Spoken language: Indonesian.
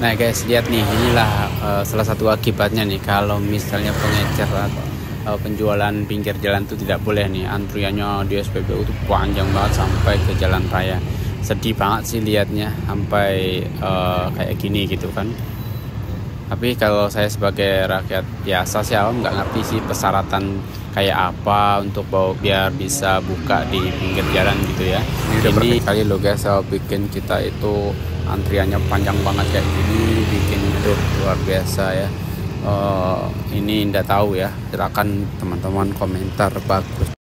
Nah guys, lihat nih, inilah salah satu akibatnya nih kalau misalnya pengecer atau penjualan pinggir jalan itu tidak boleh nih. Antriannya di SPBU itu panjang banget sampai ke jalan raya. Sedih banget sih lihatnya sampai kayak gini gitu kan. Tapi kalau saya sebagai rakyat biasa sih awam nggak ngerti sih persyaratan kayak apa untuk biar bisa buka di pinggir jalan gitu ya. Ini kali lo guys, saya bikin kita itu antriannya panjang banget kayak gini, bikin itu luar biasa ya. Ini nggak tahu ya, silakan teman-teman komentar bagus.